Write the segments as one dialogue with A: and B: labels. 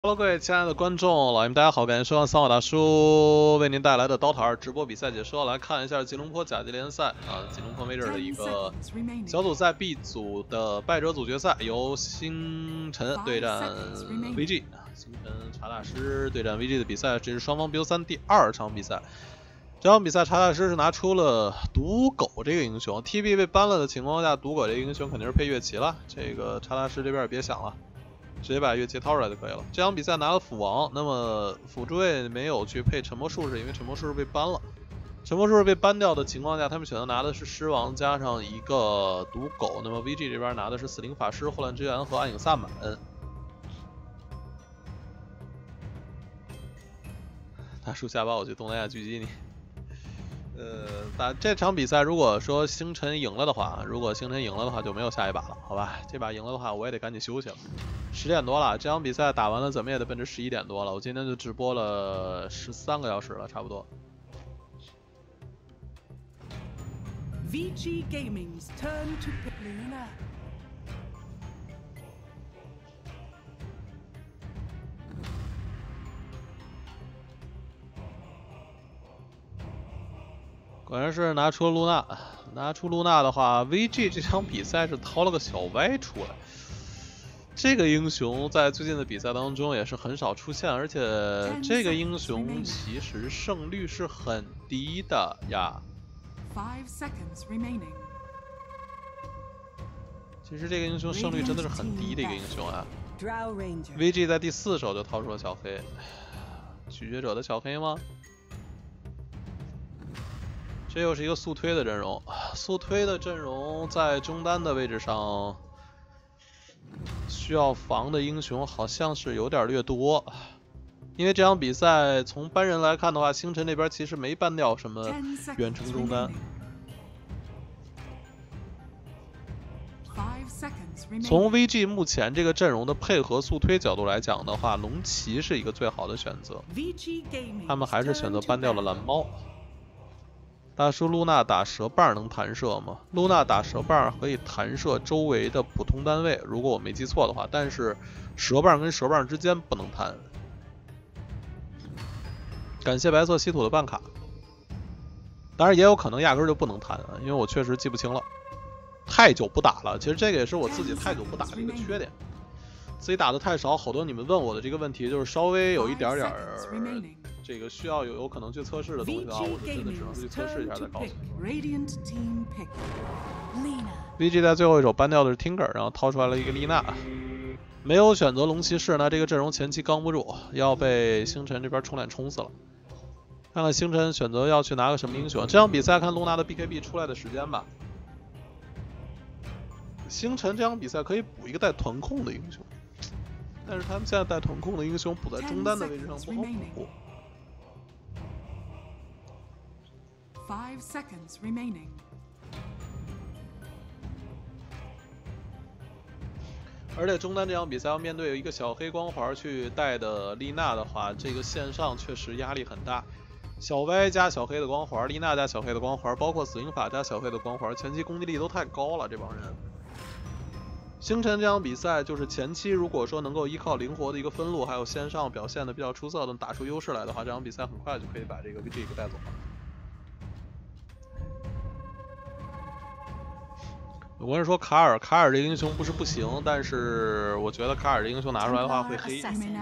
A: Hello，各位亲爱的观众、老爷们，大家好！感谢收看桑瓦大叔为您带来的刀塔2直播比赛解说。来看一下吉隆坡甲级联赛啊，吉隆坡 Major 的一个小组赛 B 组的败者组决赛，由星辰对战 VG， 星辰查大师对战 VG 的比赛，这是双方 BO3 第2场比赛。这场比赛查大师是拿出了赌狗这个英雄 ，TB 被ban了的情况下，赌狗这个英雄肯定是配乐旗了。这个查大师这边也别想了。直接把乐器掏出来就可以了。这场比赛拿了辅王，那么辅助位没有去配沉默术士，因为沉默术士被ban了。沉默术士被ban掉的情况下，他们选择拿的是狮王加上一个毒狗。那么 VG 这边拿的是死灵法师、祸乱之源和暗影萨满。大树下巴，我去东南亚狙击你。打这场比赛，如果说星辰赢了的话，就没有下一把了，好吧？这把赢了的话，我也得赶紧休息了。10点多了，这场比赛打完了，怎么也得奔着11点多了。我今天就直播了13个小时了，差不多。
B: VG Gaming's turn to pick Luna.
A: 果然是拿出了露娜，拿出露娜的话 ，VG 这场比赛是掏了个小歪出来。这个英雄在最近的比赛当中也是很少出现，而且这个英雄其实胜率是很低的呀。
B: 5 seconds remaining.
A: 其实这个英雄胜率真的是很低的一个英雄啊。VG 在第4手就掏出了小黑，拒绝者的小黑吗？这又是一个速推的阵容，速推的阵容在中单的位置上需要防的英雄好像是有点略多，因为这场比赛从班人来看的话，星辰这边其实没ban掉什么远程中单。从 VG 目前这个阵容的配合速推角度来讲的话，龙骑是一个最好的选择，他们还是选择ban掉了蓝猫。大叔，露娜打蛇棒能弹射吗？露娜打蛇棒可以弹射周围的普通单位，如果我没记错的话，但是蛇棒跟蛇棒之间不能弹。感谢白色稀土的办卡，当然也有可能压根就不能弹，因为我确实记不清了，太久不打了。其实这个也是我自己太久不打的一个缺点，自己打的太少。好多你们问我的这个问题，就是稍微有一点点这个需要有可能去测试的东西的话，我就真的只能去测试一下再告诉你。VG 在最后一手ban掉的是 Tinker， 然后掏出来了一个丽娜，没有选择龙骑士，那这个阵容前期刚不住，要被星辰这边冲脸冲死了。看看星辰选择要去拿个什么英雄。这场比赛看露娜的 BKB 出来的时间吧。星辰这场比赛可以补一个带团控的英雄，但是他们现在带团控的英雄补在中单的位置上不好补。
B: 5 seconds remaining.
A: 而且中单这场比赛要面对一个小黑光环去带的丽娜的话，这个线上确实压力很大。小歪加小黑的光环，丽娜加小黑的光环，包括死灵法加小黑的光环，前期攻击力都太高了，这帮人。星辰这场比赛就是前期如果说能够依靠灵活的一个分路，还有线上表现的比较出色的打出优势来的话，这场比赛很快就可以把这个 VG 给带走了。有人说卡尔这个英雄不是不行，但是我觉得卡尔这英雄拿出来的话会黑。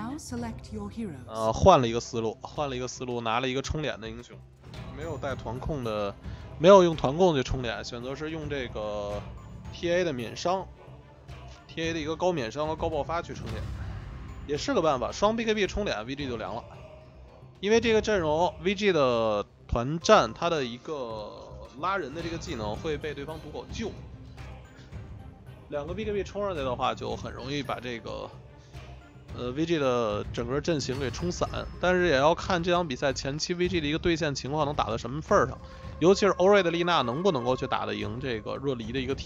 A: 换了一个思路，拿了一个冲脸的英雄，没有带团控的，没有用团控去冲脸，选择是用这个 TA 的免伤 ，TA 的一个高免伤和高爆发去冲脸，也是个办法。双 BKB 冲脸 ，VG 就凉了，因为这个阵容 VG 的团战，它的一个拉人的这个技能会被对方毒狗救。2个 BKB 冲上去的话，就很容易把这个VG 的整个阵型给冲散。但是也要看这场比赛前期 VG 的一个对线情况能打到什么份上，尤其是欧瑞的丽娜能不能够去打得赢这个热离的一个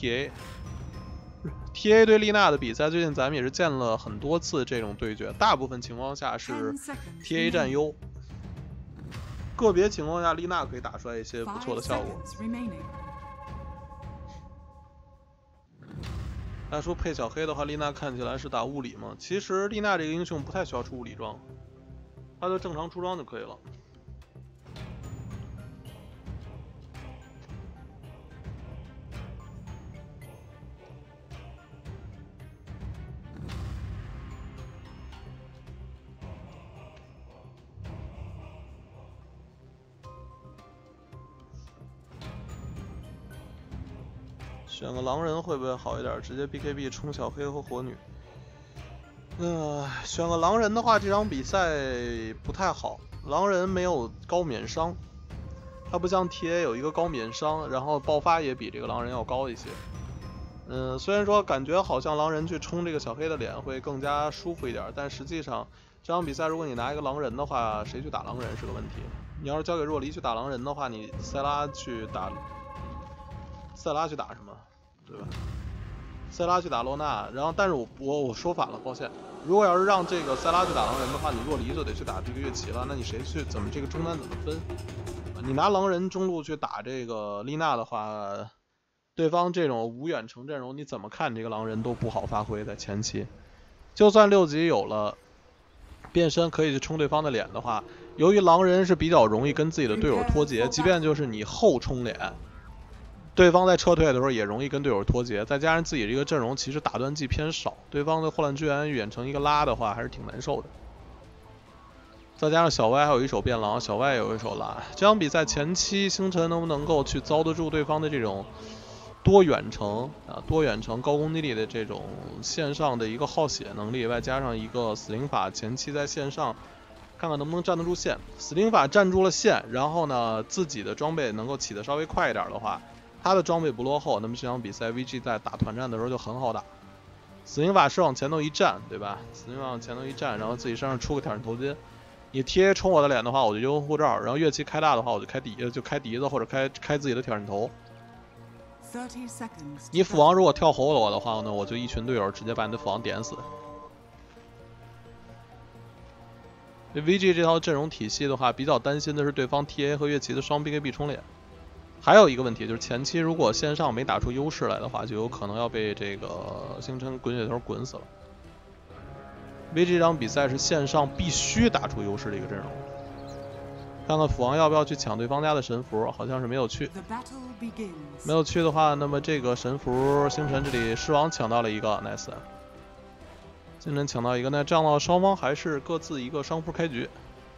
A: TA。TA 对丽娜的比赛，最近咱们也是见了很多次这种对决，大部分情况下是 TA 占优，个别情况下丽娜可以打出来一些不错的效果。 大叔配小黑的话，丽娜看起来是打物理吗？其实丽娜这个英雄不太需要出物理装，她就正常出装就可以了。选个狼人会不会好一点？直接 BKB 冲小黑和火女。选个狼人的话，这场比赛不太好。狼人没有高免伤，他不像 TA 有一个高免伤，然后爆发也比这个狼人要高一些。虽然说感觉好像狼人去冲这个小黑的脸会更加舒服一点，但实际上这场比赛如果你拿一个狼人的话，谁去打狼人是个问题。你要是交给若离去打狼人的话，你塞拉去打什么？对吧？塞拉去打洛娜，然后但是我说反了，抱歉。如果要是让这个塞拉去打狼人的话，你若离就得去打这个月奇了，那你谁去怎么这个中单怎么分？你拿狼人中路去打这个丽娜的话，对方这种无远程阵容，你怎么看这个狼人都不好发挥在前期。就算6级有了变身可以去冲对方的脸的话，由于狼人是比较容易跟自己的队友脱节，即便就是你后冲脸。对方在撤退的时候也容易跟队友脱节，再加上自己这个阵容其实打断技偏少，对方的霍乱支援远程一个拉的话还是挺难受的。再加上小歪还有一手变狼，小歪也有一手拉。这场比赛前期星辰能不能够去遭得住对方的这种多远程高攻击力的这种线上的一个耗血能力，外加上一个死灵法前期在线上看看能不能站得住线。死灵法站住了线，然后呢自己的装备能够起得稍微快一点的话，他的装备不落后，那么这场比赛 VG 在打团战的时候就很好打。死灵法师往前头一站，对吧？死灵法往前头一站，然后自己身上出个挑战头巾。你 TA 冲我的脸的话，我就用护罩；然后乐器开大的话，我就开笛子或者开自己的挑战头。你斧王如果跳活我的话呢，我就一群队友直接把你的斧王点死。VG 这套阵容体系的话，比较担心的是对方 TA 和乐器的双 BKB 冲脸。还有一个问题就是前期如果线上没打出优势来的话，就有可能要被这个星辰滚雪头滚死了。VG 这场比赛是线上必须打出优势的一个阵容。看看斧王要不要去抢对方家的神符，好像是没有去。没有去的话，那么这个神符星辰这里狮王抢到了一个 ，nice。星辰抢到一个，那这样的话双方还是各自一个伤符开局。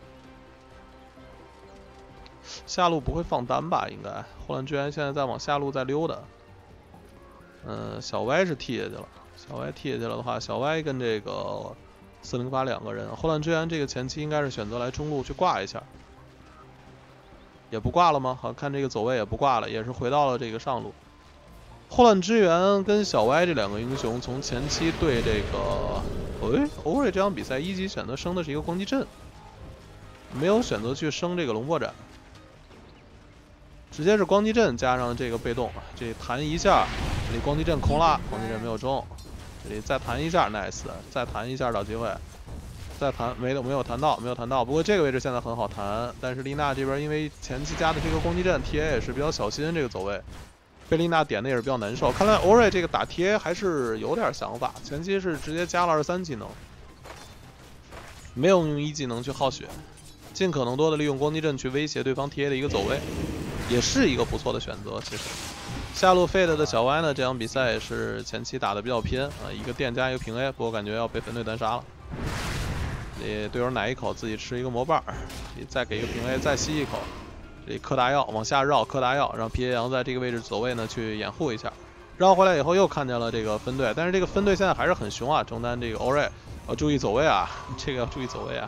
A: 下路不会放单吧？应该霍乱支援现在在往下路在溜达。小歪是替下去了。小歪替下去了的话，小歪跟这个408两个人，霍乱支援这个前期应该是选择来中路去挂一下。也不挂了吗？好，看这个走位也不挂了，也是回到了这个上路。霍乱支援跟小歪这两个英雄从前期对这个，欧瑞这场比赛1级选择升的是一个光击阵，没有选择去升这个龙破斩。直接是光击阵加上这个被动，这弹一下，这里光击阵空了，光击阵没有中，这里再弹一下 ，nice， 再弹一下找机会，再弹没有弹到，不过这个位置现在很好弹，但是丽娜这边因为前期加的这个光击阵 ，TA 也是比较小心这个走位，被丽娜点的也是比较难受。看来欧瑞这个打 TA 还是有点想法，前期是直接加了23技能，没有用1技能去耗血，尽可能多的利用光击阵去威胁对方 TA 的一个走位。也是一个不错的选择。其实下路 Fade 的小歪呢，这场比赛也是前期打的比较偏啊，一个电加一个平 A， 不过感觉要被分队单杀了。这队友奶一口，自己吃一个魔棒，你再给一个平 A， 再吸一口，这里嗑大药往下绕，嗑大药，让皮耶羊在这个位置走位呢去掩护一下。绕回来以后又看见了这个分队，但是这个分队现在还是很凶啊，中单这个欧瑞要注意走位啊，这个要注意走位啊。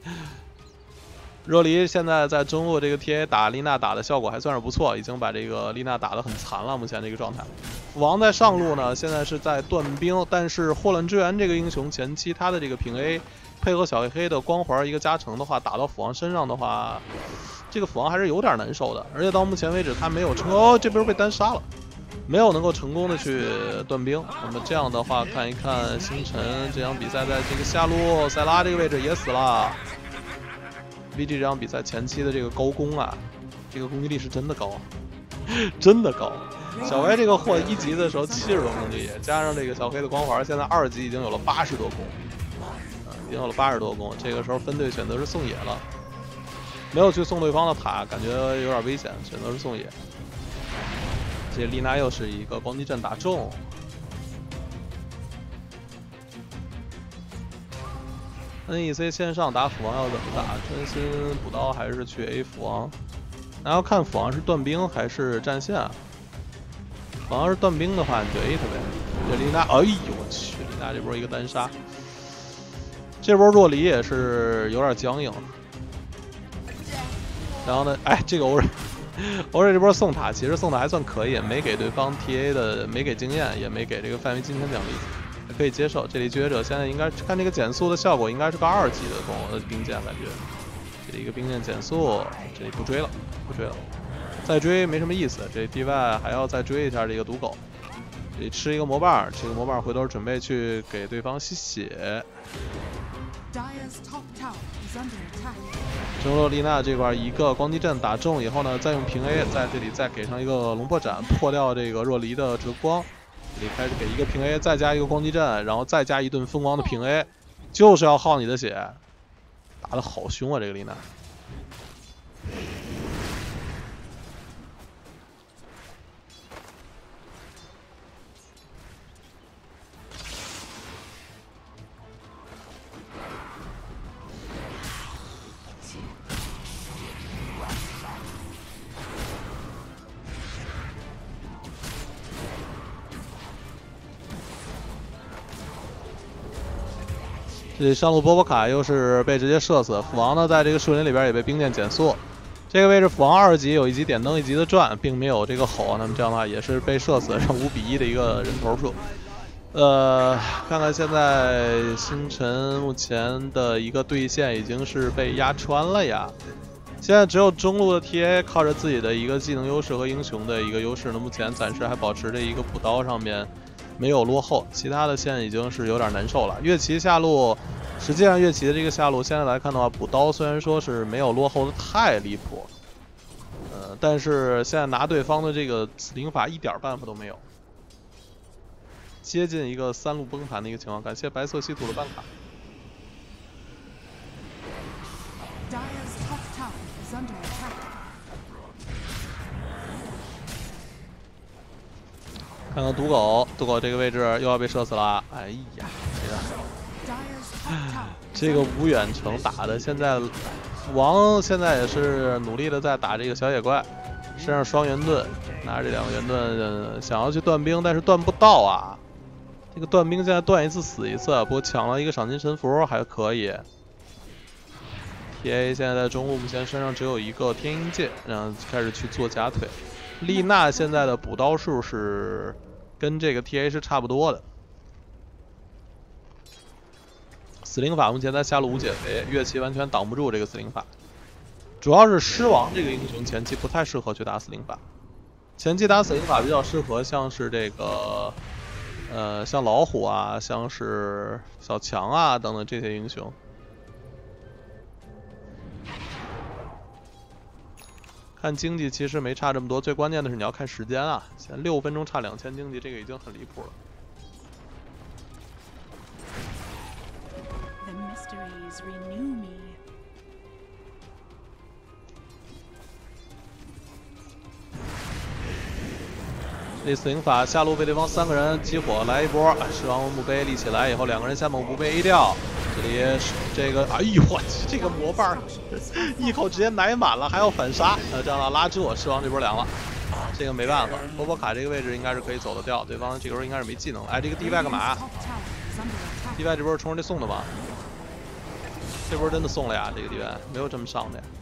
A: 若离现在在中路这个 TA 打丽娜打的效果还算是不错，已经把这个丽娜打得很残了。目前这个状态，斧王在上路呢，现在是在断兵，但是霍乱支援这个英雄前期他的这个平 A 配合小黑的光环一个加成的话，打到斧王身上的话，这个斧王还是有点难受的。而且到目前为止他没有成功，这边被单杀了，没有能够成功的去断兵。那么这样的话，看一看星辰这场比赛在这个下路塞拉这个位置也死了。VG 这场比赛前期的这个高攻啊，这个攻击力是真的高，真的高。 小黑这个货1级的时候70多攻击，加上这个小黑的光环，现在2级已经有了80多攻，已经有了80多攻。这个时候分队选择是送野了，没有去送对方的塔，感觉有点危险，选择是送野。这丽娜又是一个光击阵打中。NEC 线上打斧王要怎么打？专心补刀还是去 A 斧王？那要看斧王是断兵还是战线啊？斧王是断兵的话，你就 A 他呗。这丽娜，哎呦我去，丽娜这波一个单杀，这波若离也是有点僵硬。然后呢，哎，这个欧瑞这波送塔其实送的还算可以，没给对方 TA 的，没给经验，也没给这个范围金钱奖励。可以接受，这里拒绝者现在应该看这个减速的效果，应该是个2级的兵剑，感觉这里一个兵剑减速，这里不追了，再追没什么意思。这里 DY 还要再追一下这个毒狗，这里吃一个魔棒，这个魔棒回头准备去给对方吸血。中洛丽娜这块一个光击阵打中以后呢，再用平 A 在这里再给上一个龙破斩，破掉这个若离的折光。这里开始给一个平 A， 再加一个光击阵，然后再加一顿疯狂的平 A， 就是要耗你的血，打得好凶啊！这个丽娜。这上路波波卡又是被直接射死，斧王呢在这个树林里边也被兵剑减速。这个位置斧王2级有1级点灯1级的转，并没有这个吼，那么这样的话也是被射死，是5比1的一个人头数。看看现在星辰目前的一个对线已经是被压穿了呀。现在只有中路的 TA 靠着自己的一个技能优势和英雄的一个优势呢，目前暂时还保持着一个补刀上面没有落后，其他的线已经是有点难受了。乐奇下路，实际上乐奇的这个下路现在来看的话，补刀虽然说是没有落后的太离谱，但是现在拿对方的这个死灵法一点办法都没有，接近一个3路崩盘的一个情况。感谢白色稀土的办卡。看看毒狗这个位置又要被射死了，哎呀，这个无远程打的，现在斧王现在也是努力的在打这个小野怪，身上双元盾，拿着这2个元盾想要去断兵，但是断不到啊。这个断兵现在断一次死一次，不过抢了一个赏金神符还可以。TA 现在在中路目前身上只有一个天鹰剑，然后开始去做假腿。丽娜现在的补刀数是跟这个 TA 是差不多的。死灵法目前在下路无解围，乐奇完全挡不住这个死灵法。主要是狮王这个英雄前期不太适合去打死灵法，前期打死灵法比较适合像是这个像老虎啊，像是小强啊等等这些英雄。看经济其实没差这么多，最关键的是你要看时间啊！现在6分钟差2000经济，这个已经很离谱了。这死灵法下路被对方3个人激活，来一波，狮王墓碑立起来以后，2个人下猛不被 A 掉。这里这个，哎呦我去，这个魔棒一口直接奶满了，还要反杀，这样拉住狮王这波凉了。这个没办法，波波卡这个位置应该是可以走得掉，对方这个时候应该是没技能了。哎，这个 DY 干嘛 ？DY 这波是冲着这送的吗？这波真的送了呀，这个 DY 没有这么上的呀。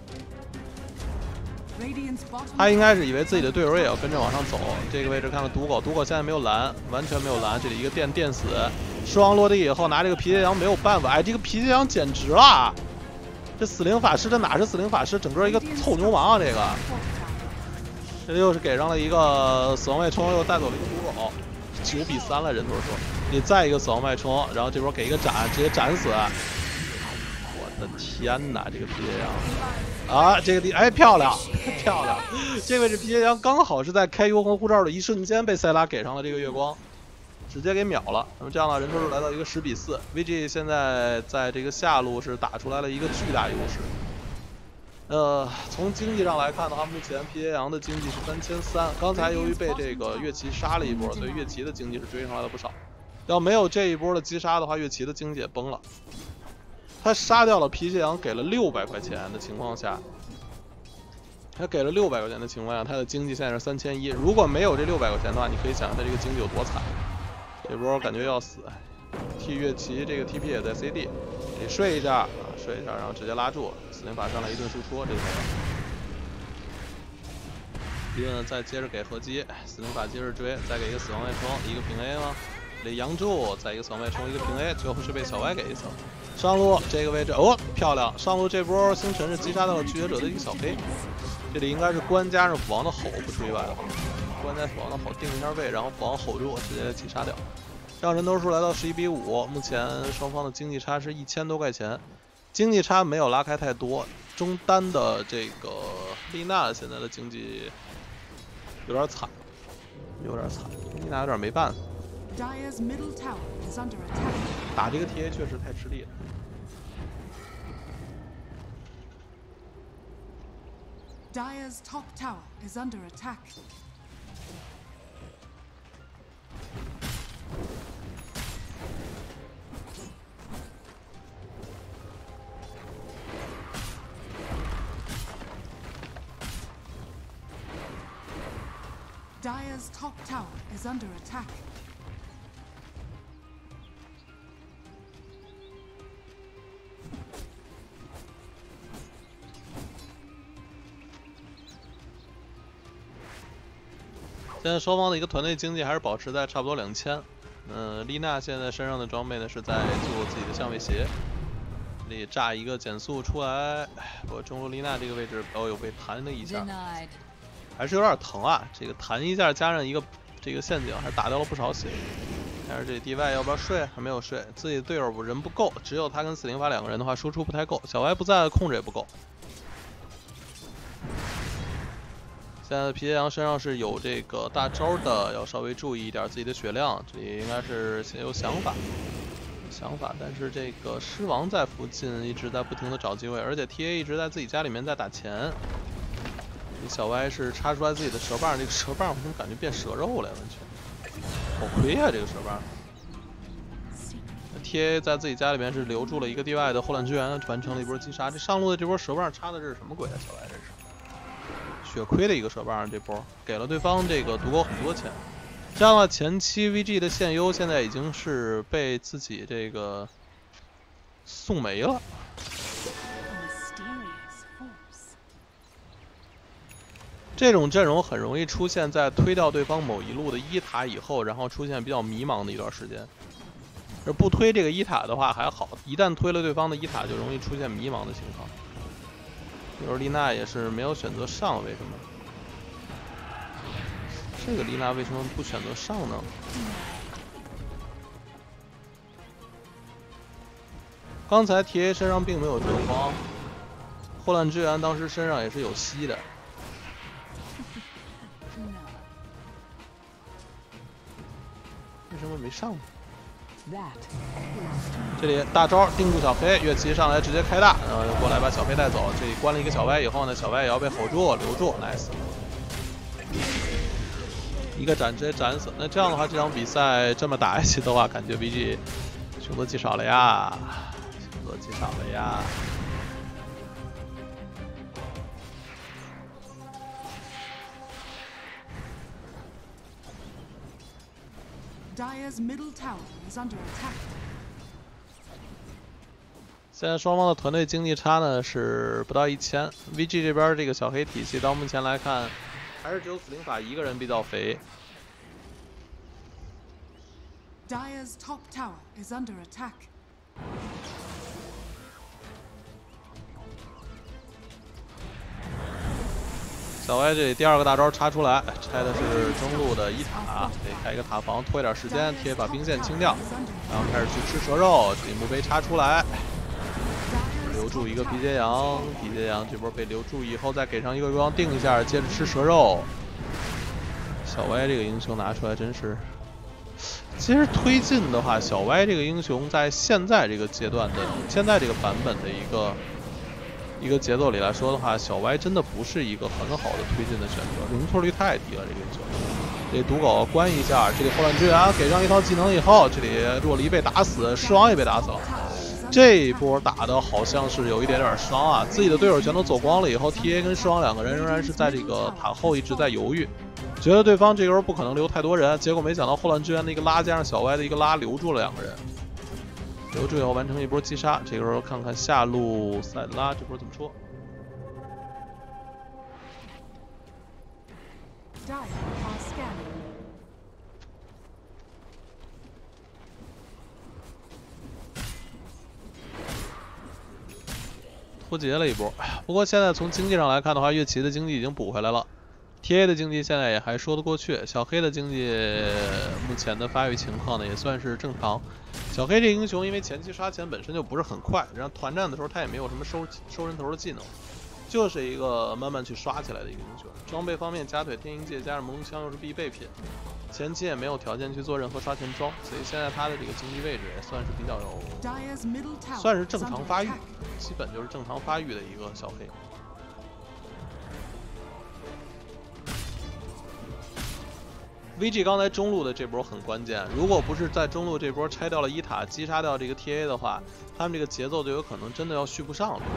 A: 他应该是以为自己的队友也要跟着往上走。这个位置看看毒狗现在没有蓝，完全没有蓝。这里一个电死，狮王落地以后拿这个皮鞋羊没有办法。哎，这个皮鞋羊简直了！这死灵法师这哪是死灵法师，整个一个臭流氓啊！这又是给上了一个死亡脉冲，又带走了一个毒狗，9比3了，人多说。你再一个死亡脉冲，然后这波给一个斩，直接斩死。我的天哪，这个皮鞋羊啊，这个地哎漂亮漂亮，这位置皮鞋羊刚好是在开幽魂护照的一瞬间被塞拉给上了这个月光，直接给秒了。那么这样呢，人头数来到一个10比4 ，VG 现在在这个下路是打出来了一个巨大优势。从经济上来看的话，目前皮鞋羊的经济是3300，刚才由于被这个月奇杀了一波，所以月奇的经济是追上来了不少。要没有这一波的击杀的话，月奇的经济也崩了。他杀掉了皮鞋羊，给了600块钱的情况下，他给了600块钱的情况下，他的经济现在是3100。如果没有这600块钱的话，你可以想象他这个经济有多惨。这波感觉要死，替月奇这个 TP 也在 CD， 得睡一下啊，睡一下，然后直接拉住，死灵法上来一顿输出，这个利润再接着给合击，死灵法接着追，再给一个死亡外冲，一个平 A 吗？这杨柱，再一个死亡外冲，一个平 A， 最后是被小歪给一层。上路这个位置哦，漂亮！上路这波星辰是击杀到了拒绝者的一个小黑，这里应该是关加上斧王的吼，不出意外的话，关加斧王的吼定一下位，然后斧王吼住，直接击杀掉。让人头数来到11比5，目前双方的经济差是1000多块钱，经济差没有拉开太多。中单的这个丽娜现在的经济有点惨，丽娜有点没办法。打这个 TA 确实太吃力了。
B: Dire's top tower is under attack. Dire's top tower is under attack.
A: 现在双方的一个团队经济还是保持在差不多2000。丽娜现在身上的装备呢是在做自己的相位鞋，这里炸一个减速出来。不过中路丽娜这个位置有被弹了一下，还是有点疼啊。这个弹一下加上一个这个陷阱，还是打掉了不少血。但是这 DY 要不要睡？还没有睡，自己的队友人不够，只有他跟死灵法2个人的话，输出不太够。小歪不在，控制也不够。 现在皮鞋羊身上是有这个大招的，要稍微注意一点自己的血量。这里应该是有想法，但是这个狮王在附近一直在不停的找机会，而且 TA 一直在自己家里面在打钱。小歪是插出来自己的蛇棒，这个蛇棒我怎么感觉变蛇肉了？完全，好亏啊！这个蛇棒。TA 在自己家里面是留住了一个 DY 的后乱支援，完成了一波击杀。这上路的这波蛇棒插的这是什么鬼啊？小歪这是。 血亏的一个蛇棒，这波给了对方这个毒狗很多钱。这样的话，前期 VG 的现优现在已经是被自己这个送没了。这种阵容很容易出现在推掉对方某一路的1塔以后，然后出现比较迷茫的一段时间。而不推这个1塔的话还好，一旦推了对方的1塔，就容易出现迷茫的情况。 就是丽娜也是没有选择上，为什么？这个丽娜为什么不选择上呢？刚才 TA 身上并没有阵荒，后乱支援当时身上也是有吸的。为什么没上呢？ 这里大招定住小黑，月奇上来直接开大，然后过来把小黑带走。这里关了一个小歪以后呢，小歪也要被吼住留住 ，nice。一个斩直接斩死。那这样的话，这场比赛这么打下去的话，感觉 VG 凶多吉少了呀，凶多吉少了呀。
B: Dire's middle tower is under attack.
A: 现在双方的团队经济差呢是不到1000。VG 这边这个小黑体系到目前来看，还是只有死灵法一个人比较肥。
B: Dire's top tower is under attack.
A: 小歪这里第2个大招插出来，拆的是中路的1塔，得开一个塔防，拖一点时间，贴把兵线清掉，然后开始去吃蛇肉。这里墓碑插出来，留留住一个皮杰羊，皮杰羊这波被留住以后，再给上一个月光定一下，接着吃蛇肉。小歪这个英雄拿出来真是，其实推进的话，小歪这个英雄在现在这个阶段的、现在这个版本的一个节奏里来说的话，小歪真的不是一个很好的推进的选择，容错率太低了。这个英雄，这毒狗关一下，这里后乱支援给上一套技能以后，这里若离被打死，狮王也被打死了。这一波打的好像是有一点伤啊，自己的队友全都走光了以后 ，TA 跟狮王两个人仍然是在这个塔后一直在犹豫，觉得对方这个时候不可能留太多人，结果没想到后乱支援的一个拉加上小歪的一个拉留住了两个人。留住以后完成一波击杀，这个时候看看下路塞拉这波怎么说。脱节了一波，不过现在从经济上来看的话，乐奇的经济已经补回来了。TA 的经济现在也还说得过去，小黑的经济目前的发育情况呢也算是正常。小黑这英雄因为前期刷钱本身就不是很快，然后团战的时候他也没有什么收人头的技能，就是一个慢慢去刷起来的一个英雄。装备方面，假腿天鹰戒加上朦胧枪又是必备品，前期也没有条件去做任何刷钱装，所以现在他的这个经济位置也算是比较有，算是正常发育，基本就是正常发育的一个小黑。VG 刚才中路的这波很关键，如果不是在中路这波拆掉了一塔，击杀掉这个 TA 的话，他们这个节奏就有可能真的要续不上了。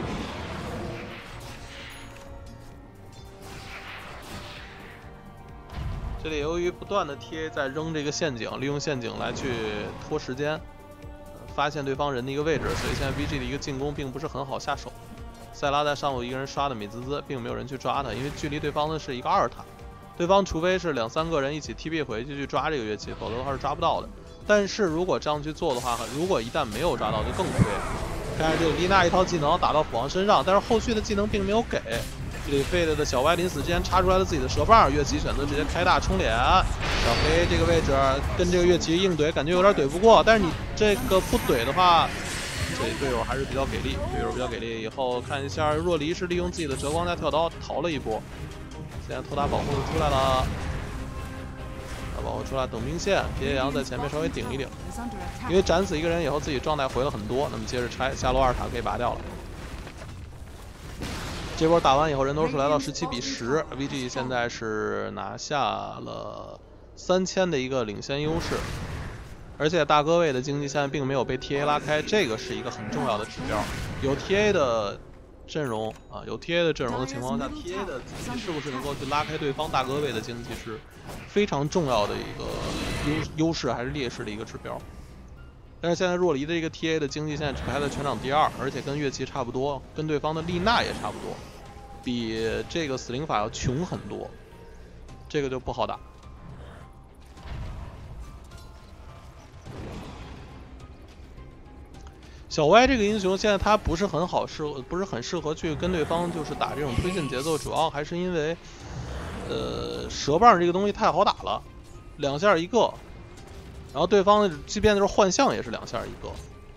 A: 这里由于不断的 TA 在扔这个陷阱，利用陷阱来去拖时间，发现对方人的一个位置，所以现在 VG 的一个进攻并不是很好下手。塞拉在上路一个人刷的美滋滋，并没有人去抓他，因为距离对方的是一个2塔。对方除非是2、3个人一起 TP 回去抓这个乐器，否则的话是抓不到的。但是如果这样去做的话，如果一旦没有抓到，就更亏。看这个丽娜一套技能打到斧王身上，但是后续的技能并没有给。这里费的小歪临死之前插出来了自己的蛇棒，乐器选择直接开大冲脸。小黑这个位置跟这个乐器硬怼，感觉有点怼不过，但是你这个不怼的话，这里队友还是比较给力。队友比较给力以后，看一下若离是利用自己的折光加跳刀逃了一波。现在偷打保护出来了，保护出来等兵线，皮耶羊在前面稍微顶一顶，因为斩死一个人以后自己状态回了很多，那么接着拆下路2塔可以拔掉了。这波打完以后人头数来到17比10 ，VG 现在是拿下了3000的一个领先优势，而且大哥位的经济现在并没有被 TA 拉开，这个是一个很重要的指标，有 TA 的阵容啊，有 TA 的阵容的情况下 ，TA 的经济是不是能够去拉开对方大哥位的经济，是非常重要的一个优势还是劣势的一个指标。但是现在若离的这个 TA 的经济现在只排在全场第2，而且跟乐器差不多，跟对方的丽娜也差不多，比这个死灵法要穷很多，这个就不好打。小歪这个英雄现在他不是很适合去跟对方就是打这种推进节奏，主要还是因为，蛇棒这个东西太好打了，2下1个，然后对方即便就是幻象也是2下1个，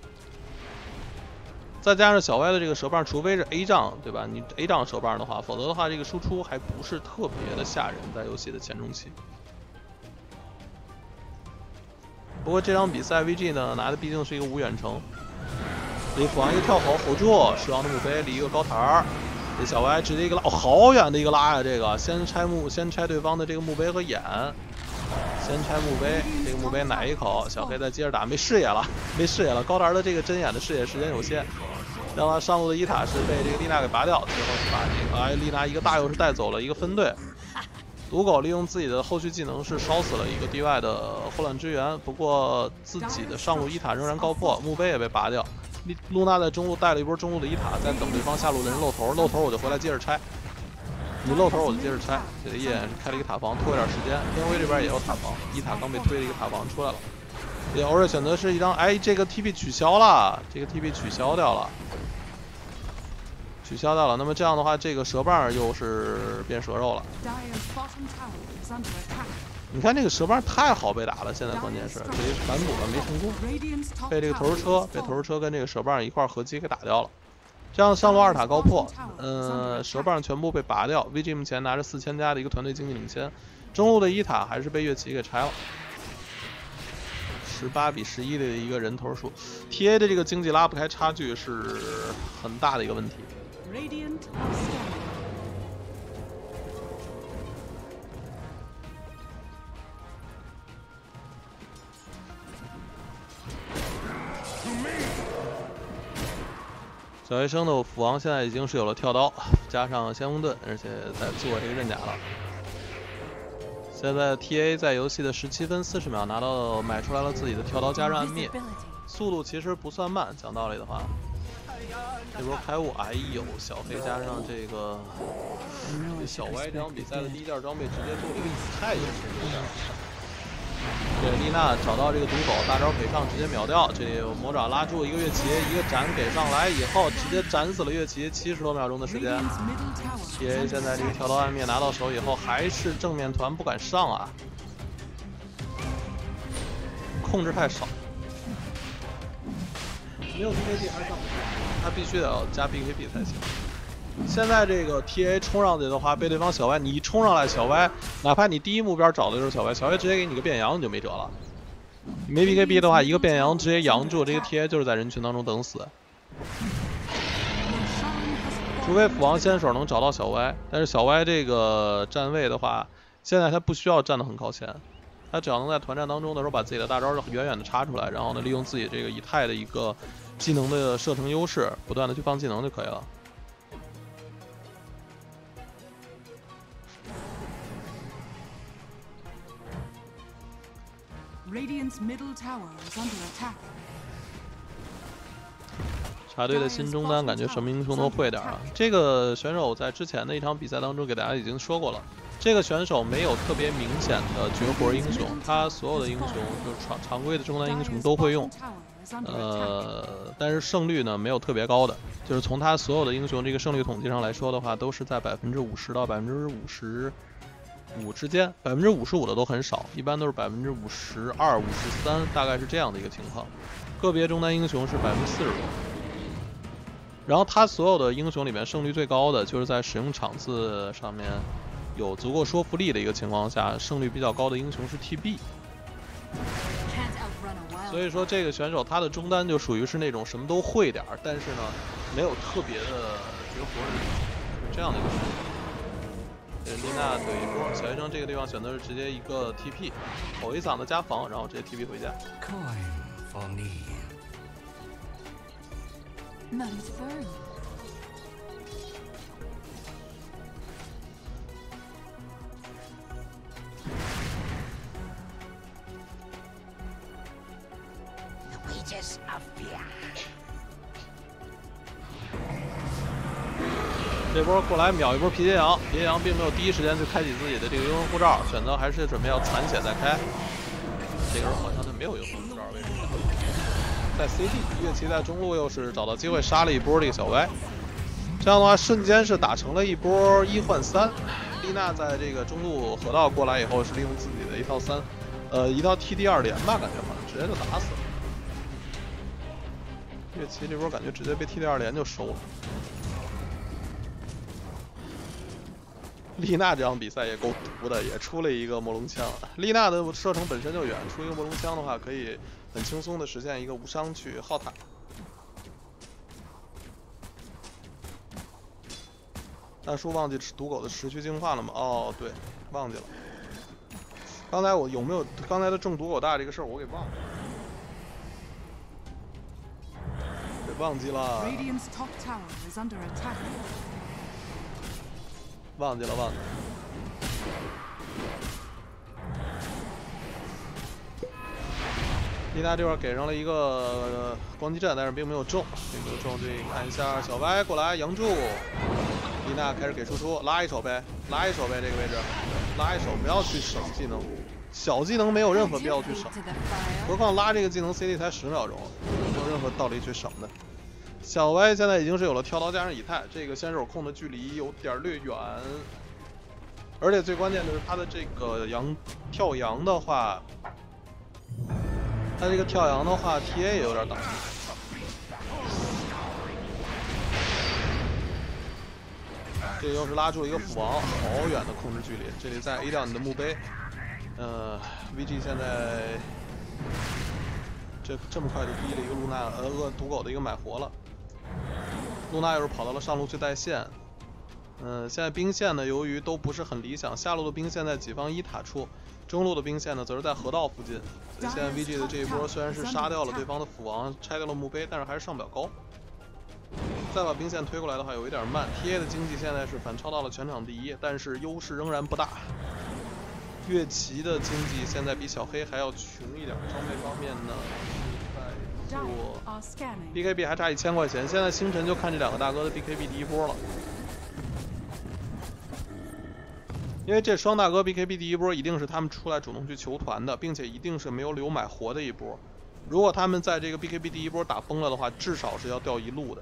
A: 再加上小歪的这个蛇棒，除非是 A 仗，对吧？你 A 仗蛇棒的话，否则的话这个输出还不是特别的吓人，在游戏的前中期。不过这场比赛 VG 呢拿的毕竟是一个无远程。这斧王一个跳投 hold 住，狮王的墓碑离一个高台儿，这小歪直接一个拉，哦，好远的一个拉呀！这个先拆对方的这个墓碑和眼，先拆墓碑，这个墓碑奶一口，小黑再接着打，没视野了，高台的这个针眼的视野时间有限，让他上路的1塔是被这个丽娜给拔掉，最后是把这个丽娜一个大优势带走了一个分队。毒狗利用自己的后续技能是烧死了一个地外的后乱支援，不过自己的上路1塔仍然高破，墓碑也被拔掉。露娜在中路带了一波中路的1塔，在等对方下路的人露头我就回来接着拆，你露头我就接着拆。这个夜眼是开了一个塔防，拖一点时间。天辉这边也有塔防，1塔刚被推了一个塔防出来了。这偶尔选择是一张，哎，这个 TP 取消了，取消掉了。那么这样的话，这个蛇棒又是变蛇肉了。你看这个蛇棒太好被打了，现在关键是这一反补了没成功，被这个投石车跟这个蛇棒一块合击给打掉了。 这样上路2塔高破，蛇棒全部被拔掉 ，VG 目前拿着4000加的一个团队经济领先，中路的1塔还是被乐奇给拆了。 18比11的一个人头数 ，TA 的这个经济拉不开差距是很大的一个问题。小学生的斧王现在已经是有了跳刀，加上先锋盾，而且在做这个刃甲了。 现在 TA 在游戏的17分40秒买出来了自己的跳刀加上暗灭，速度其实不算慢，讲道理的话。这波开悟，哎呦，小黑加上这个小歪，这场比赛的第1件装备直接做了一个以太，就是有点。对，丽娜找到这个毒狗，大招给上，直接秒掉。这里有魔爪拉住一个乐奇，一个斩给上来以后，直接斩死了乐奇，70多秒钟的时间。TA 现在这个跳刀暗灭拿到手以后，还是正面团不敢上啊，控制太少。没有 BKB 还是上不去，他必须得要加 BKB 才行。 现在这个 TA 冲上去的话，被对方小歪，你冲上来小歪，哪怕你第一目标找的就是小歪，小歪直接给你个变羊，你就没辙了。你没 BKB 的话，一个变羊直接羊住，这个 TA 就是在人群当中等死。除非斧王先手能找到小歪，但是小歪这个站位的话，现在他不需要站得很靠前，他只要能在团战当中的时候把自己的大招远远的插出来，然后呢利用自己这个以太的一个技能的射程优势，不断的去放技能就可以了。
B: Radiant's middle tower is under attack.
A: 茶队的新中单感觉什么英雄都会点啊。这个选手在之前的一场比赛当中给大家已经说过了，这个选手没有特别明显的绝活英雄，他所有的英雄就是常规的中单英雄都会用，但是胜率呢没有特别高的，就是从他所有的英雄这个胜率统计上来说的话，都是在50%到55%之间，55%的都很少，一般都是52%、53%，大概是这样的一个情况。个别中单英雄是40%多。 然后他所有的英雄里面胜率最高的就是在使用场次上面有足够说服力的一个情况下，胜率比较高的英雄是 TB。所以说这个选手他的中单就属于是那种什么都会点儿，但是呢没有特别的绝活的这样的一个选手。丽娜怼一波，小学生这个地方选择是直接一个 TP， 吼一嗓子加防，然后直接 TP 回家。
C: Muddy's furry. The wages of fear.
A: 这波过来秒一波皮杰羊，皮杰羊并没有第一时间去开启自己的这个幽魂护罩，选择还是准备要残血再开。这个人好像他没有幽魂护罩，为什么？ 在 CD， 乐奇在中路又是找到机会杀了一波这个小歪，这样的话瞬间是打成了一波1换3。丽娜在这个中路河道过来以后是利用自己的一套一套 TD2连吧，感觉好像直接就打死了。乐奇这波感觉直接被 TD2连就收了。丽娜这场比赛也够毒的，也出了一个魔龙枪。丽娜的射程本身就远，出一个魔龙枪的话可以 很轻松的实现一个无伤去耗塔。大叔忘记毒狗的持续净化了吗？哦，对，忘记了。刚才我有没有刚才的中毒狗大这个事儿我给忘了，给忘记了。忘记了。丽娜这块给上了一个光击阵，但是并没有中，这里看一下小歪过来杨柱，丽娜开始给输出，拉一手呗，这个位置，拉一手，不要去省技能，小技能没有任何必要去省，何况拉这个技能 CD 才10秒钟，没有任何道理去省的。小歪现在已经是有了跳刀加上以太，这个先手控的距离有点略远，而且最关键的是他的这个跳羊的话。 他这个跳羊的话 ，TA 也有点挡。 这又是拉住了一个斧王，好远的控制距离。这里再 A 掉你的墓碑。VG 现在这么快就逼了一个露娜赌狗的一个买活了。露娜又是跑到了上路去带线。现在兵线呢，由于都不是很理想，下路的兵线在己方1塔处，中路的兵线呢，则是在河道附近。所以现在 VG 的这一波虽然是杀掉了对方的斧王，拆掉了墓碑，但是还是上不了高。再把兵线推过来的话，有一点慢。TA 的经济现在是反超到了全场第1，但是优势仍然不大。月旗的经济现在比小黑还要穷一点，装备方面呢，在做 BKB 还差1000块钱。现在星辰就看这两个大哥的 BKB 第一波了。因为这双大哥 BKB 第一波一定是他们出来主动去求团的，并且一定是没有留买活的一波。如果他们在这个 BKB 第一波打崩了的话，至少是要掉1路的。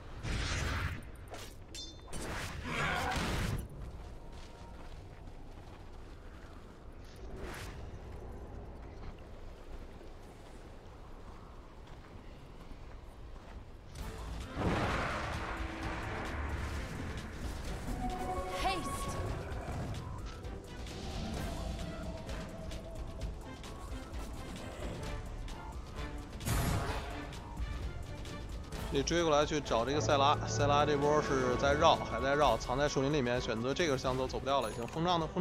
A: 你追过来去找这个塞拉，塞拉这波是在绕，还在绕，藏在树林里面，选择这个向走不掉了，已经风杖的。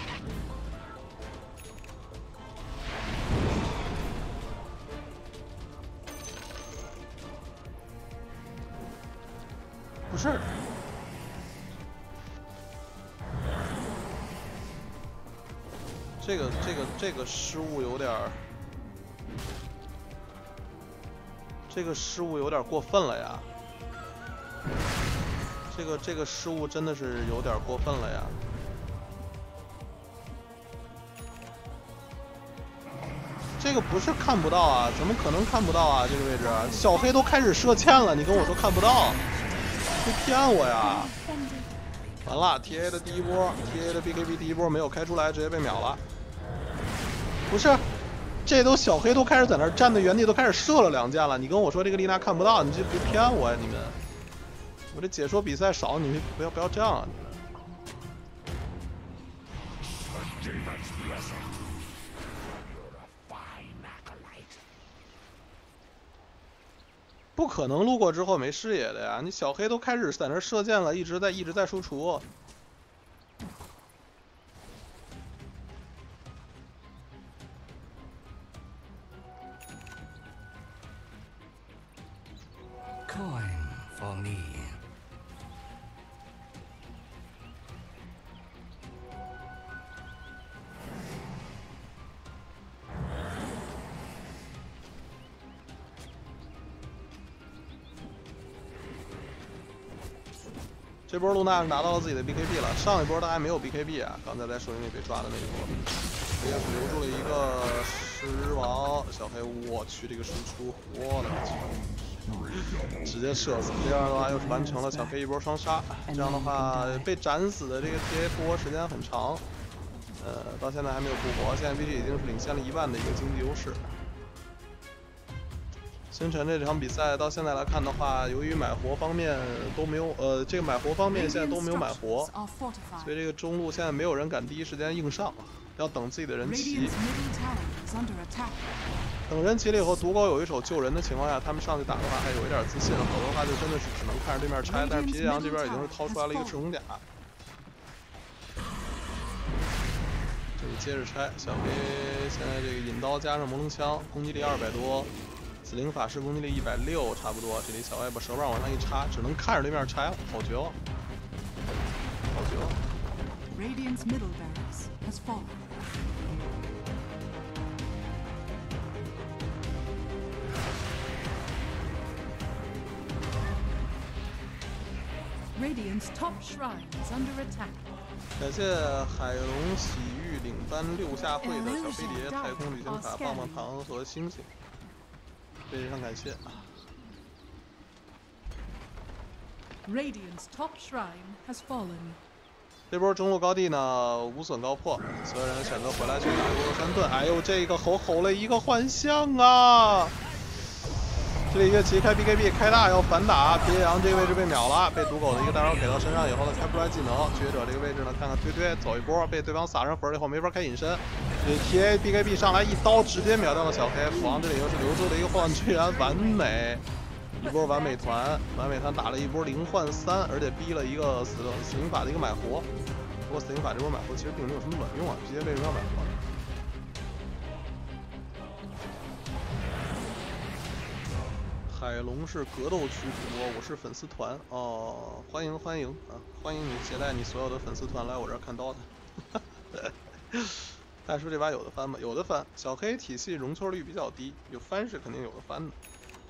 A: 不是，这个失误有点儿。这个失误有点过分了呀！这个失误真的是有点过分了呀！这个不是看不到啊，怎么可能看不到啊？这个位置，小黑都开始射线了，你跟我说看不到，你骗我呀！完了 ，TA 的第一波 ，TA 的 BKB 第一波没有开出来，直接被秒了。不是。这都小黑都开始在那儿站在原地，都开始射了2箭了。你跟我说这个丽娜看不到，你这别骗我呀！你们，我这解说比赛少，你们不要这样啊！你们不可能路过之后没视野的呀！你小黑都开始在那儿射箭了，一直在输出。
D: for me.
A: 这波露娜拿到了自己的 BKB 了，上一波他还没有 BKB 啊，刚才在树林里被抓的那一波，也是留住了一个狮王小黑，我去这个输出，我的去，直接射死，这样的话又是完成了小黑一波双杀，这样的话被斩死的这个 TA 复活时间很长，到现在还没有复活，现在 VG 已经是领先了1万的一个经济优势。星辰这场比赛到现在来看的话，由于买活方面都没有，这个买活方面现在都没有买活，所以这个中路现在没有人敢第一时间硬上，要等自己的人齐。等人齐了以后，毒狗有一手救人的情况下，他们上去打的话还有一点自信，否则的话就真的是只能看着对面拆。但是皮杰羊这边已经是掏出来了一个赤红甲，这里接着拆。小黑现在这个引刀加上魔龙枪，攻击力200多。死灵法师攻击力160，差不多。这里小艾把蛇棒往上一插，只能看着对面拆了，好绝望，好绝望。
B: Radiant's middle barracks has fallen. Radiant's top shrine is under attack.
A: 感谢海龙洗浴领班6下会的小飞碟、太空旅行卡、棒棒糖和星星。非常感谢。
B: Radiant's top shrine has fallen.
A: 这波中路高地呢无损高破，所有人选择回来去打罗山盾。哎呦，这个吼了一个幻象啊！ 这里乐奇开 BKB 开大要反打，皮野羊这个位置被秒了，被毒狗的一个大招给到身上以后呢，开不出来技能。决者这个位置呢，看看推走一波，被对方撒上粉以后没法开隐身。这 TA BKB 上来一刀直接秒掉了小黑，斧王这里又是留住了一个换，居然完美。一波完美团打了一波0换3，而且逼了一个死灵法的一个买活。不过死灵法这波买活其实并没有什么卵用啊，直接为什么要买活？海龙是格斗区主播，我是粉丝团哦，欢迎啊，欢迎你携带你所有的粉丝团来我这儿看刀的。大叔这把有的翻吗？有的翻。小黑体系容错率比较低，有翻是肯定有的翻的。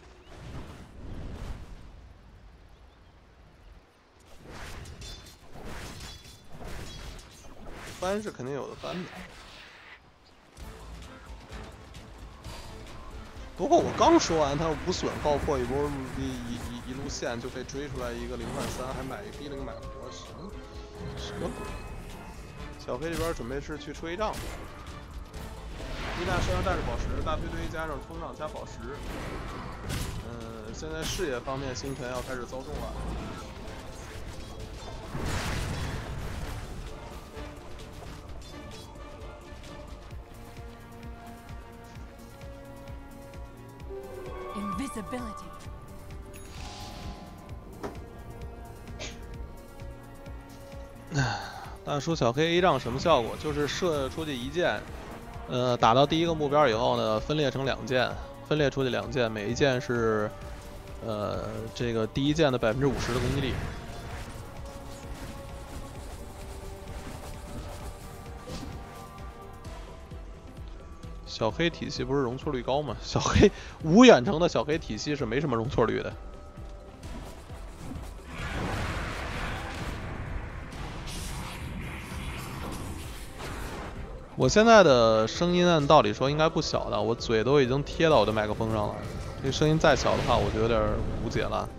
A: 翻是肯定有的翻的。不过我刚说完，他无损爆破一波一路线就被追出来一个0换3，还逼了个买活，什么鬼？小黑这边准备是去吹仗，一大身上带着宝石，大推推加上冲上加宝石。现在视野方面，星辰要开始遭重了。
C: Invisibility.
A: 大叔，小黑 A 仗什么效果？就是射出去一箭，打到第一个目标以后呢，分裂成2箭，分裂出去2箭，每一箭是这个第一箭的50%的攻击力。小黑体系不是容错率高吗？小黑无远程的小黑体系是没什么容错率的。我现在的声音按道理说应该不小的，我嘴都已经贴到我的麦克风上了。这声音再小的话，我就有点无解了。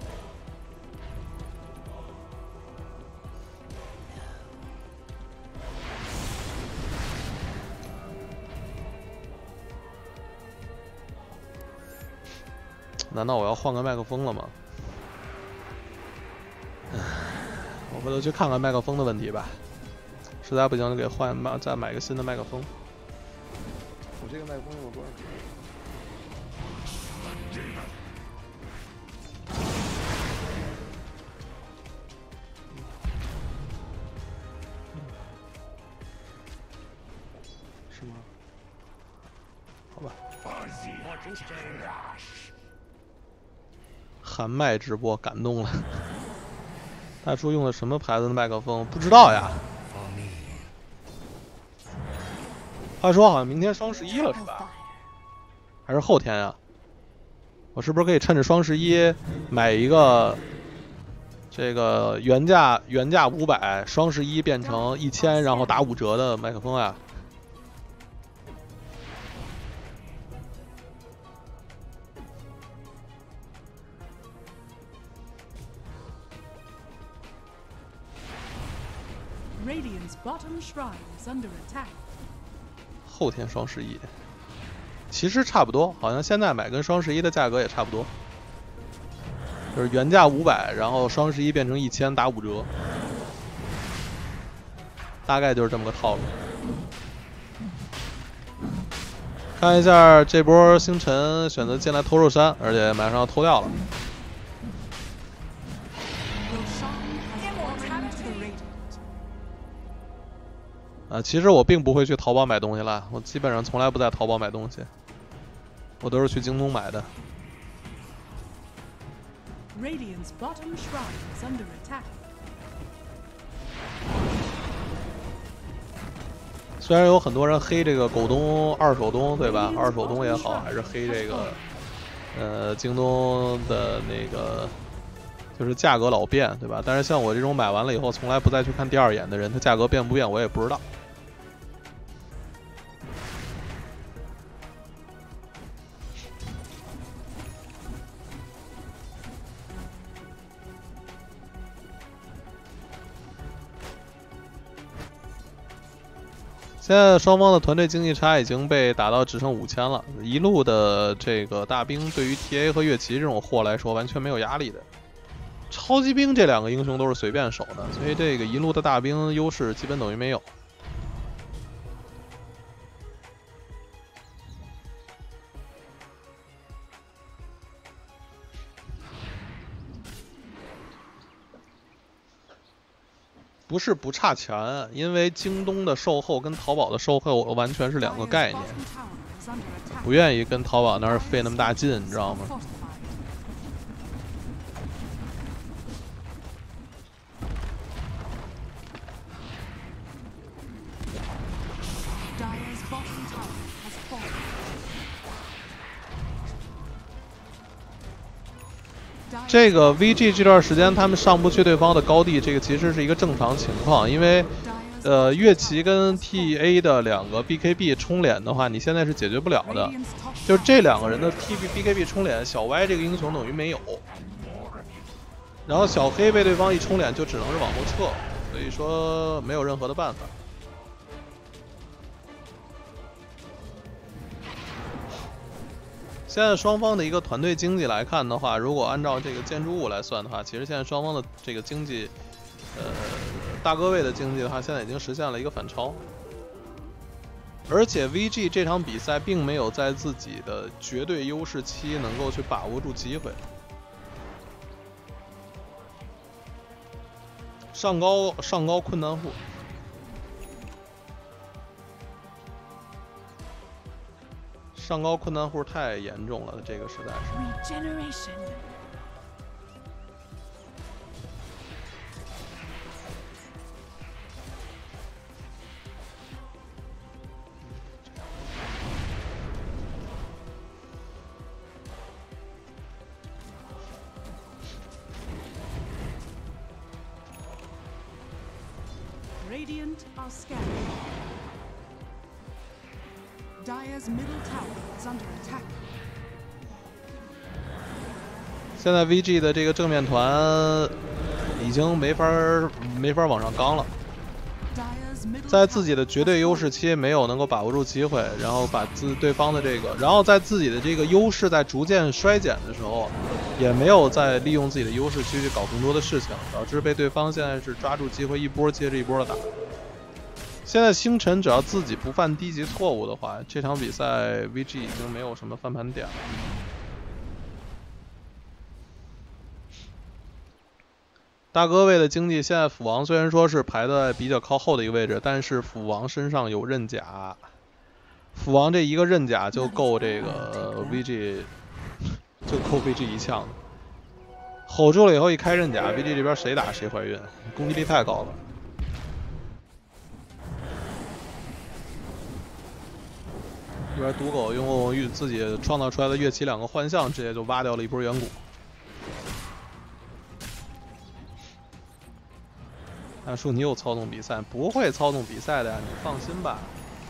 A: 难道我要换个麦克风了吗？我回头去看看麦克风的问题吧。实在不行就给再买个新的麦克风。我这个麦克风用了多少钱？是吗？好吧。喊麦直播感动了。大叔用的什么牌子的麦克风？不知道呀。话说好像明天双11了是吧？还是后天呀？我是不是可以趁着双11买一个这个原价500，双11变成1000，然后打5折的麦克风呀？
B: Radiant's bottom shrine is under attack.
A: 后天双11，其实差不多，好像现在买跟双11的价格也差不多，就是原价500，然后双11变成1000打5折，大概就是这么个套路。看一下这波星辰选择进来偷肉山，而且马上要偷掉了。其实我并不会去淘宝买东西了，我基本上从来不在淘宝买东西，我都是去京东买的。
B: Radiant's bottom shrine is under attack.
A: 虽然有很多人黑这个狗东二手东，对吧？二手东也好，还是黑这个京东的那个，就是价格老变，对吧？但是像我这种买完了以后从来不再去看第二眼的人，它价格变不变我也不知道。 现在双方的团队经济差已经被打到只剩5000了，一路的这个大兵对于 TA 和乐旗这种货来说完全没有压力的。超级兵这2个英雄都是随便守的，所以这个一路的大兵优势基本等于没有。不是不差钱，因为京东的售后跟淘宝的售后完全是2个概念，不愿意跟淘宝那儿费那么大劲，你知道吗？这个 VG 这段时间他们上不去对方的高地，这个其实是一个正常情况，因为乐旗跟 TA 的2个 BKB 冲脸的话，你现在是解决不了的。就是这2个人的 BKB 冲脸，小歪这个英雄等于没有，然后小黑被对方一冲脸就只能是往后撤，所以说没有任何的办法。现在双方的一个团队经济来看的话，如果按照这个建筑物来算的话，其实现在双方的这个经济，大哥位的经济的话，现在已经实现了一个反超。而且 VG 这场比赛并没有在自己的绝对优势期能够去把握住机会。上高困难户。上高困难户太严重了，这个实在是。
B: Regeneration. ，Radiant are scanning. Dire's middle tower is under attack.
A: 现在 VG 的这个正面团已经没法往上刚了，在自己的绝对优势期没有能够把握住机会，然后把对方的这个，然后在自己的这个优势在逐渐衰减的时候，也没有再利用自己的优势区去搞更多的事情，导致被对方现在是抓住机会一波接着一波的打。现在星辰只要自己不犯低级错误的话，这场比赛 VG 已经没有什么翻盘点了。大哥位的经济现在斧王虽然说是排在比较靠后的一个位置，但是斧王身上有刃甲，斧王这一个刃甲就够这个 VG 一枪。吼住了以后一开刃甲 ，VG 这边谁打谁怀孕，攻击力太高了。这边赌狗用自己创造出来的乐器2个幻象，直接就挖掉了一波远古。大叔，你有操纵比赛？不会操纵比赛的呀，你放心吧。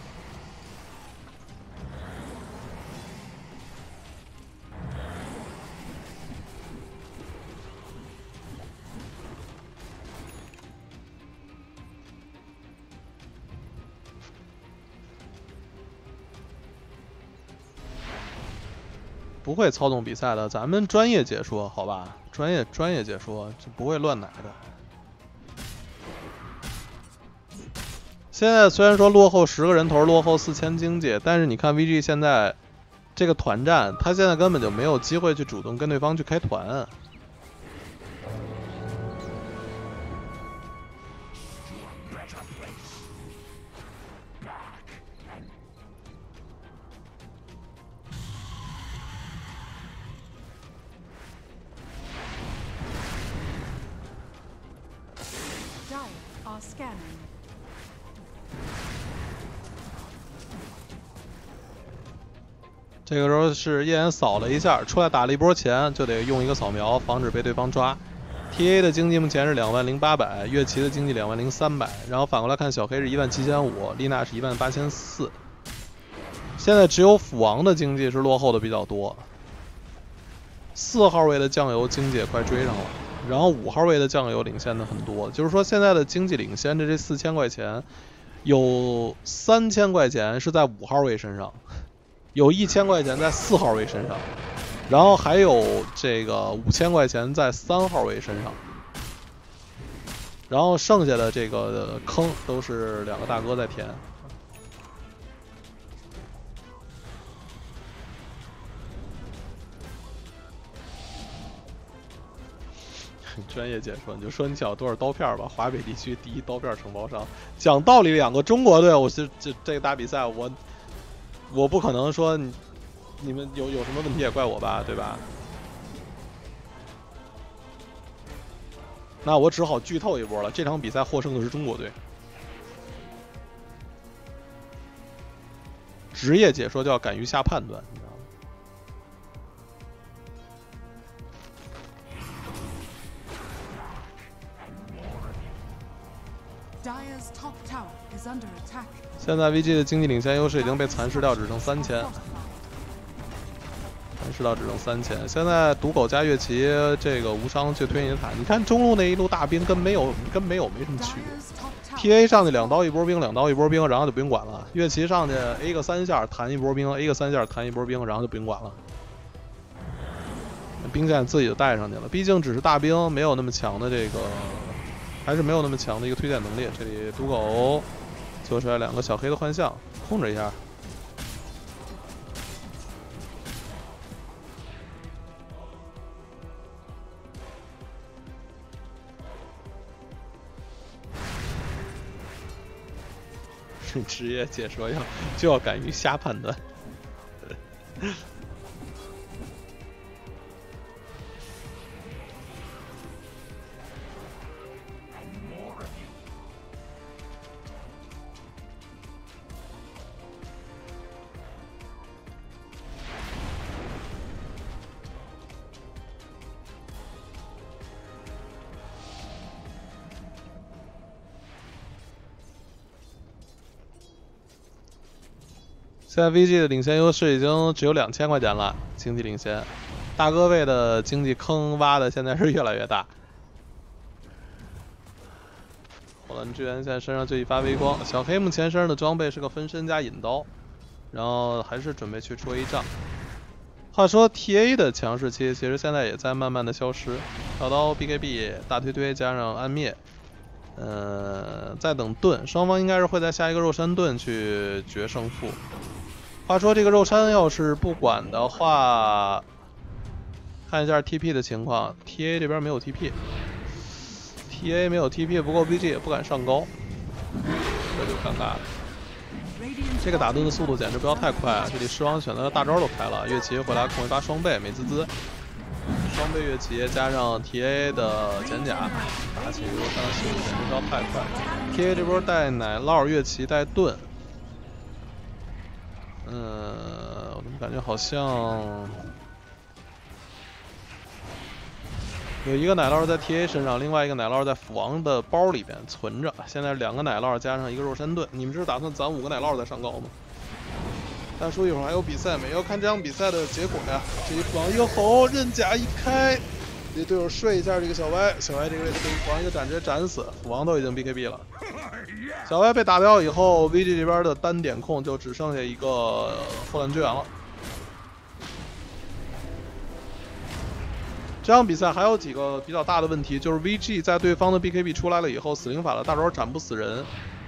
A: 不会操纵比赛的，咱们专业解说，好吧？专业解说，就不会乱来的。现在虽然说落后10个人头，落后4000经济，但是你看 VG 现在这个团战，他现在根本就没有机会去主动跟对方去开团。这个时候是一眼扫了一下，出来打了一波钱，就得用一个扫描，防止被对方抓。TA 的经济目前是20800，乐旗的经济20300，然后反过来看小黑是17500，丽娜是18400。现在只有斧王的经济是落后的比较多，4号位的酱油经济也快追上了，然后5号位的酱油领先的很多，就是说现在的经济领先的这4000块钱。 有3000块钱是在5号位身上，有1000块钱在4号位身上，然后还有这个5000块钱在3号位身上，然后剩下的这个坑都是2个大哥在填。专业解说，你就说你想要多少刀片吧。华北地区第1刀片承包商，讲道理，2个中国队，我是这个大比赛，我不可能说你们有什么问题也怪我吧，对吧？那我只好剧透一波了，这场比赛获胜的是中国队。职业解说就要敢于下判断，你知道吗？
B: Dire's top tower is under attack.
A: 现在 VG 的经济领先优势已经被蚕食掉，只剩3000。蚕食到只剩3000。现在赌狗加月奇这个无伤去推你的塔，你看中路那一路大兵跟没有没什么区别。TA 上去2刀一波兵，2刀一波兵，然后就不用管了。月奇上去 A 个3下弹一波兵 ，A 个3下弹一波兵，然后就不用管了。兵线自己就带上去了，毕竟只是大兵，没有那么强的这个。 还是没有那么强的一个推荐能力。这里赌狗做出来2个小黑的幻象，控制一下。是职业解说就要敢于瞎判断。现在 VG 的领先优势已经只有2000块钱了，经济领先。大哥位的经济坑挖的现在是越来越大。火蓝之源现在身上就一发微光，小黑目前身上的装备是个分身加引刀，然后还是准备去出 A 仗。话说 TA 的强势期其实现在也在慢慢的消失，小刀 BKB 大推推加上暗灭。 在等盾，双方应该是会在下一个肉山盾去决胜负。话说这个肉山要是不管的话，看一下 TP 的情况 ，TA 这边没有 TP，TA 没有 TP， 不过 VG 也不敢上高，这就尴尬了。这个打盾的速度简直不要太快啊！这里狮王选择的大招都开了，月奇回来控一发双倍，美滋滋。 双倍月奇加上 TA 的减甲，打起肉山的速度简直不要太快。TA 这波带奶酪，月奇带盾，我怎么感觉好像有一个奶酪在 TA 身上，另外一个奶酪在斧王的包里边存着。现在2个奶酪加上一个肉山盾，你们这是打算攒5个奶酪再上高吗？ 但说一会儿还有比赛没？要看这场比赛的结果呀。这一斧王一个吼，刃甲一开，给队友睡一下这个小歪，小歪这个位置被斧王一个斩直接斩死，斧王都已经 BKB 了。小歪被打掉以后 ，VG 这边的单点控就只剩下一个后蓝支援了。这场比赛还有几个比较大的问题，就是 VG 在对方的 BKB 出来了以后，死灵法的大招斩不死人。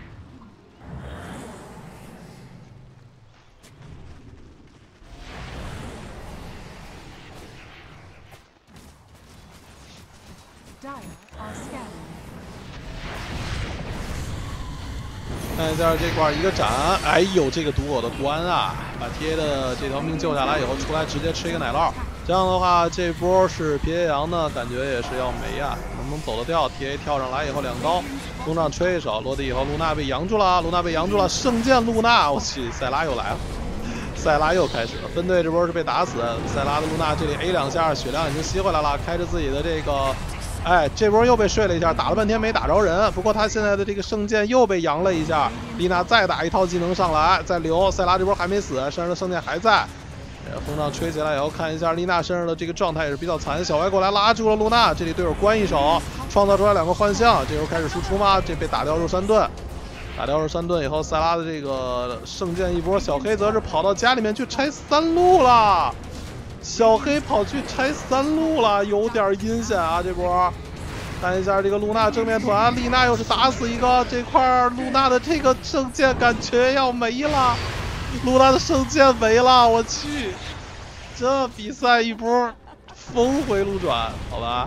A: 看一下这块一个斩，哎呦，这个赌狗的关啊，把 TA 的这条命救下来以后，出来直接吃一个奶酪。这样的话，这波是皮耶羊呢，感觉也是要没呀，能不能走得掉 ？TA 跳上来以后2刀，中上吹一手，落地以后，露娜被扬住了，露娜被扬住了，圣剑露娜，我去，塞拉又来了，塞拉又开始了，分队这波是被打死，塞拉的露娜这里 A 2下，血量已经吸回来了，开着自己的这个。 哎，这波又被睡了一下，打了半天没打着人。不过他现在的这个圣剑又被扬了一下，丽娜再打一套技能上来，再留。塞拉这波还没死，身上的圣剑还在。风杖吹起来以后，看一下丽娜身上的这个状态也是比较残。小歪过来拉住了露娜，这里队友关一手，创造出来2个幻象。这时候开始输出吗？这被打掉肉山盾。 打掉23盾以后，塞拉的这个圣剑一波，小黑则是跑到家里面去拆3路了。小黑跑去拆3路了，有点阴险啊！这波，看一下这个露娜正面团，丽娜又是打死一个，这块露娜的这个圣剑感觉要没了，露娜的圣剑没了，我去，这比赛一波峰回路转，好吧？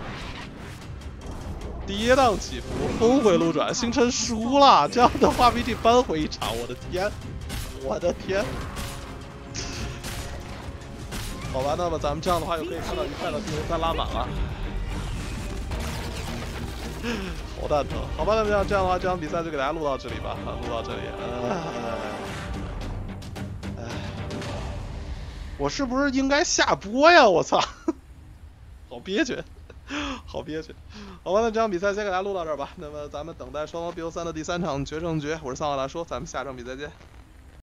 A: 跌宕起伏，峰回路转，星辰输了，这样的话比这扳回一场，我的天，我的天！好吧，那么咱们这样的话就可以看到愉快的第03拉满了，好蛋疼。好吧，那么这样的话，这场比赛就给大家录到这里吧，录到这里。我是不是应该下播呀？我操，好憋屈。好憋屈，好吧，那这场比赛先给大家录到这儿吧。那么咱们等待双方 BO3的第3场决胜局，我是桑瓦大叔，咱们下场比赛见。